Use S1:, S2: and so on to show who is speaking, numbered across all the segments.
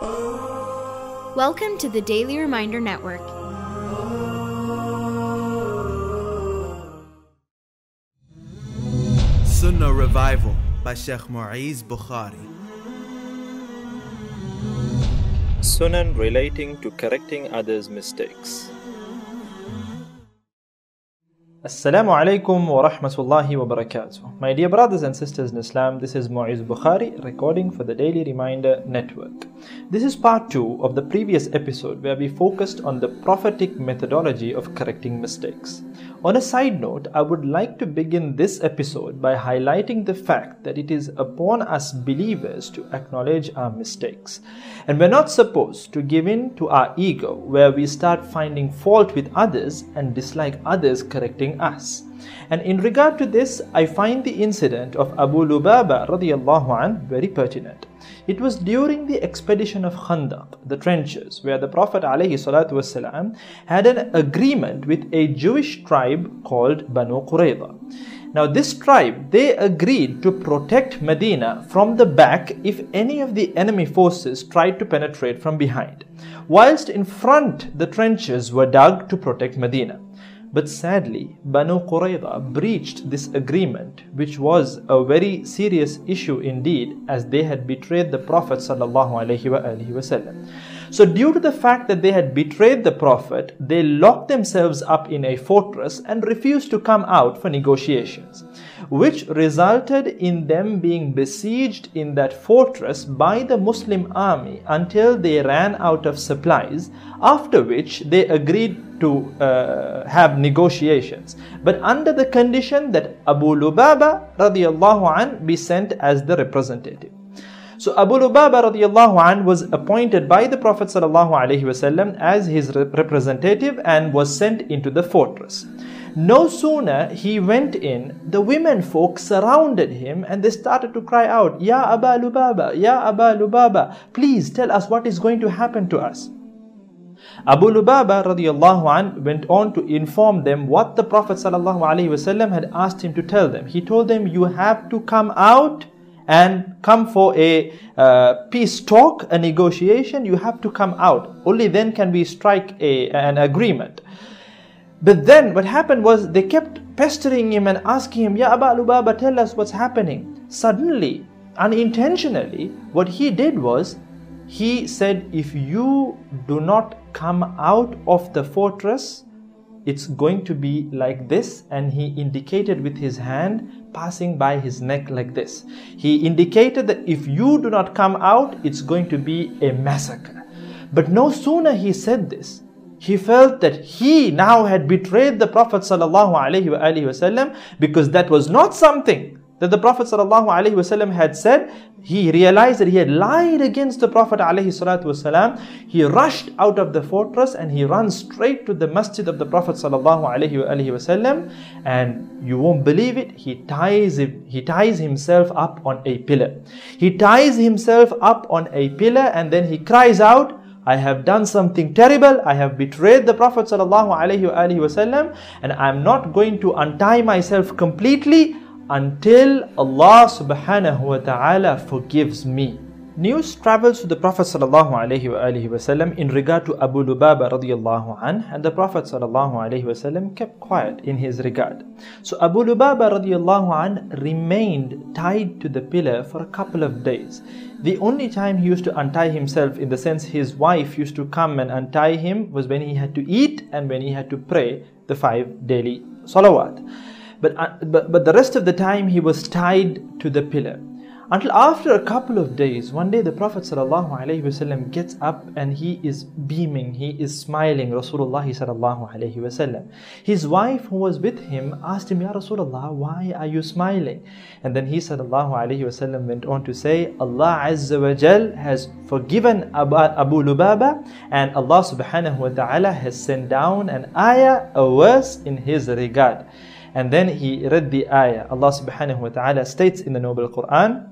S1: Welcome to the Daily Reminder Network.
S2: Sunnah Revival by Sheikh Mu'izz Bukhari.
S3: Sunan relating to correcting others' mistakes. Assalamu alaikum wa rahmatullahi wa barakatuh. My dear brothers and sisters in Islam, this is Mu'izz Bukhari recording for the Daily Reminder Network. This is part 2 of the previous episode where we focused on the prophetic methodology of correcting mistakes. On a side note, I would like to begin this episode by highlighting the fact that it is upon us believers to acknowledge our mistakes. And we're not supposed to give in to our ego where we start finding fault with others and dislike others correcting us. And in regard to this, I find the incident of Abu Lubaba radiyallahu anh very pertinent. It was during the expedition of Khandaq, the trenches, where the Prophet ﷺ had an agreement with a Jewish tribe called Banu Qurayza. Now this tribe, they agreed to protect Medina from the back if any of the enemy forces tried to penetrate from behind, whilst in front the trenches were dug to protect Medina. But sadly, Banu Qurayza breached this agreement, which was a very serious issue indeed, as they had betrayed the Prophet ﷺ. So due to the fact that they had betrayed the Prophet, they locked themselves up in a fortress and refused to come out for negotiations, which resulted in them being besieged in that fortress by the Muslim army until they ran out of supplies, after which they agreed to have negotiations, but under the condition that Abu Lubaba radiyallahu anh be sent as the representative. So Abu Lubaba radiyallahu anh was appointed by the Prophet sallallahu alaihi wasallam as his representative and was sent into the fortress. No sooner he went in, the women folk surrounded him and they started to cry out, "Ya Aba Lubaba, Ya Aba Lubaba, please tell us what is going to happen to us." Abu Lubaba radiyallahu anh went on to inform them what the Prophet sallallahu alaihi wasallam had asked him to tell them. He told them, "You have to come out and come for a peace talk, a negotiation. You have to come out. Only then can we strike an agreement." But then what happened was they kept pestering him and asking him, "Ya Aba Lubaba, tell us what's happening." Suddenly, unintentionally, what he did was, he said, "If you do not come out of the fortress, it's going to be like this." And he indicated with his hand, passing by his neck like this. He indicated that if you do not come out, it's going to be a massacre. But no sooner he said this, he felt that he now had betrayed the Prophet ﷺ, because that was not something that the Prophet ﷺ had said. He realized that he had lied against the Prophet ﷺ. He rushed out of the fortress and he ran straight to the masjid of the Prophet ﷺ, and you won't believe it, he ties himself up on a pillar. He ties himself up on a pillar and then he cries out, "I have done something terrible. I have betrayed the Prophet ﷺ, and I'm not going to untie myself completely until Allah subhanahu wa ta'ala forgives me." News travels to the Prophet sallallahu alaihi wasallam in regard to Abu Lubaba radiyallahu anh, and the Prophet sallallahu alaihi wasallam kept quiet in his regard. So Abu Lubaba radiyallahu anh remained tied to the pillar for a couple of days. The only time he used to untie himself, in the sense his wife used to come and untie him, was when he had to eat and when he had to pray the 5 daily salawat. But the rest of the time he was tied to the pillar. Until after a couple of days, one day the Prophet ﷺ gets up and he is beaming, he is smiling, Rasulullah ﷺ. His wife who was with him asked him, "Ya Rasulullah, why are you smiling?" And then he ﷺ went on to say, "Allah Azza wa Jal has forgiven Abu Lubaba, and Allah subhanahu wa ta'ala has sent down an ayah, a verse in his regard." And then he read the ayah. Allah subhanahu wa ta'ala states in the Noble Quran,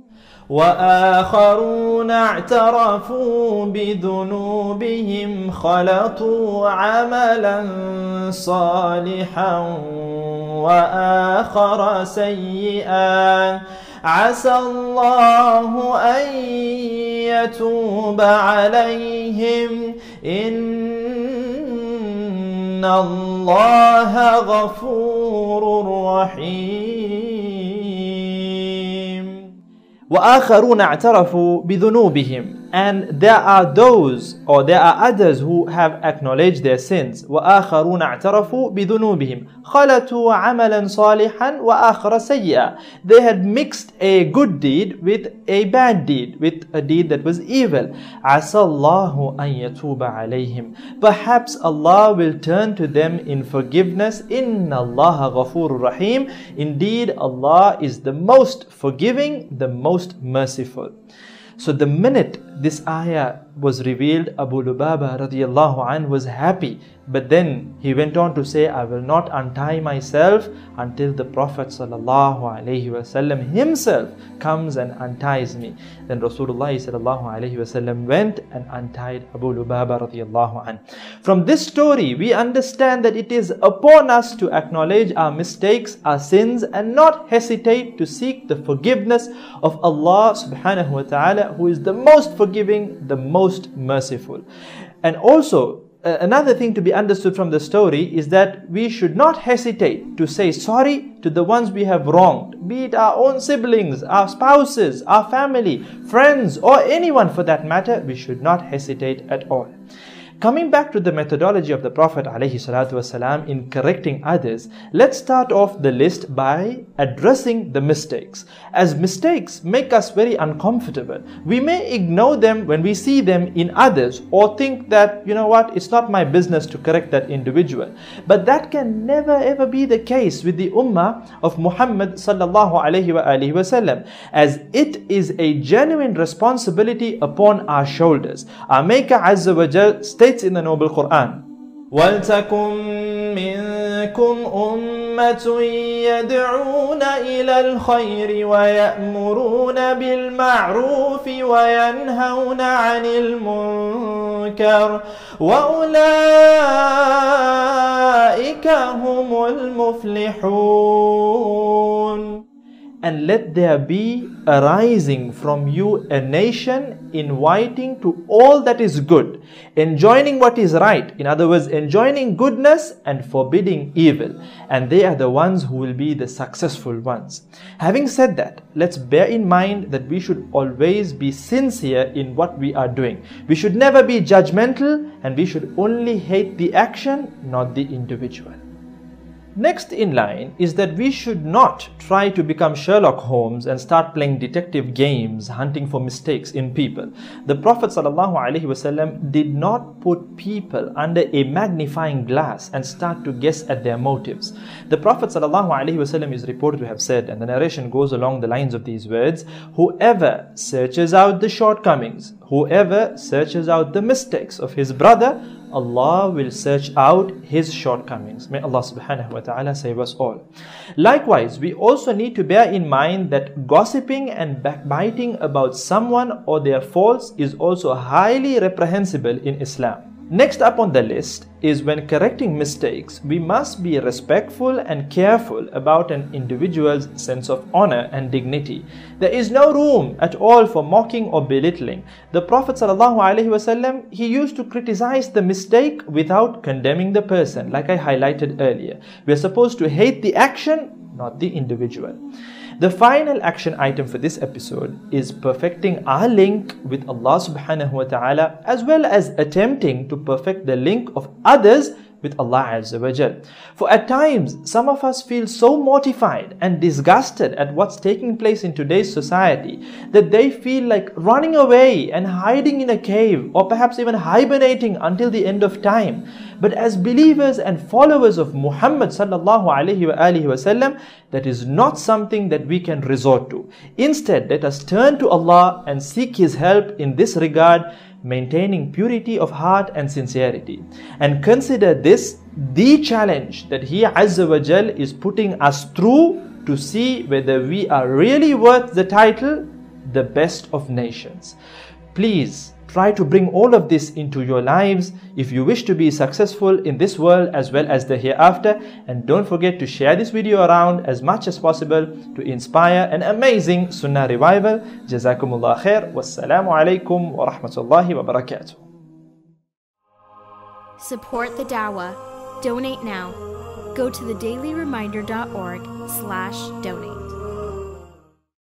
S3: وآخرون اعترفوا بذنوبهم خلطوا عملا صالحا وآخر سيئا عسى الله أن يتوب عليهم إن الله غفور رحيم. وآخرون اعترفوا بذنوبهم, and there are those or there are others who have acknowledged their sins. وآخرون اعترفوا بذنوبهم خلطوا عملا صالحا وآخر سيئا. They had mixed a good deed with a bad deed, with a deed that was evil. عسى الله أن يتوب عليهم. Perhaps Allah will turn to them in forgiveness. إن الله غفور رحيم. Indeed, Allah is the most forgiving, the most merciful. So the minute this ayah was revealed, Abu Lubaba radiyallahu anhu was happy. But then he went on to say, I will not untie myself until the Prophet sallallahu alaihi wasallam himself comes and unties me. Then Rasulullah sallallahu alaihi wasallam went and untied Abu Lubaba radiyallahu anhu. From this story, we understand that it is upon us to acknowledge our mistakes, our sins, and not hesitate to seek the forgiveness of Allah subhanahu wa ta'ala, who is the most forgiving, the most merciful. And also, another thing to be understood from the story is that we should not hesitate to say sorry to the ones we have wronged, be it our own siblings, our spouses, our family, friends, or anyone for that matter. We should not hesitate at all. Coming back to the methodology of the Prophet ﷺ in correcting others, let's start off the list by addressing the mistakes. As mistakes make us very uncomfortable, we may ignore them when we see them in others or think that, you know what, it's not my business to correct that individual. But that can never ever be the case with the ummah of Muhammad ﷺ, as it is a genuine responsibility upon our shoulders. Our Maker Azza wa Jal states in the Noble Quran, وَلْتَكُمْ مِنْكُمْ أُمَّةٌ يَدْعُونَ إِلَى الْخَيْرِ وَيَأْمُرُونَ بِالْمَعْرُوفِ وَيَنْهَوْنَ عَنِ الْمُنْكَرِ وَأُولَئِكَ هُمُ الْمُفْلِحُونَ. And let there be arising from you a nation inviting to all that is good, enjoining what is right, in other words, enjoining goodness and forbidding evil. And they are the ones who will be the successful ones. Having said that, let's bear in mind that we should always be sincere in what we are doing. We should never be judgmental, and we should only hate the action, not the individual. Next in line is that we should not try to become Sherlock Holmes and start playing detective games, hunting for mistakes in people. The Prophet ﷺ did not put people under a magnifying glass and start to guess at their motives. The Prophet ﷺ is reported to have said, and the narration goes along the lines of these words, whoever searches out the shortcomings, whoever searches out the mistakes of his brother, Allah will search out his shortcomings. May Allah subhanahu wa ta'ala save us all. Likewise, we also need to bear in mind that gossiping and backbiting about someone or their faults is also highly reprehensible in Islam. Next up on the list is when correcting mistakes, we must be respectful and careful about an individual's sense of honor and dignity. There is no room at all for mocking or belittling. The Prophet ﷺ, he used to criticize the mistake without condemning the person, like I highlighted earlier. We are supposed to hate the action, not the individual. The final action item for this episode is perfecting our link with Allah subhanahu wa ta'ala, as well as attempting to perfect the link of others with Allah Azza wa Jal. For at times, some of us feel so mortified and disgusted at what's taking place in today's society that they feel like running away and hiding in a cave, or perhaps even hibernating until the end of time. But as believers and followers of Muhammad sallallahu alaihi wasallam, that is not something that we can resort to. Instead, let us turn to Allah and seek His help in this regard, maintaining purity of heart and sincerity. And consider this the challenge that He Azza wa Jal is putting us through to see whether we are really worth the title the best of nations. Please try to bring all of this into your lives if you wish to be successful in this world as well as the hereafter. And don't forget to share this video around as much as possible to inspire an amazing Sunnah revival. Jazakumullah khair. Wassalamu alaikum wa rahmatullahi wa barakatuh.
S1: Support the Dawah. Donate now. Go to thedailyreminder.org/donate.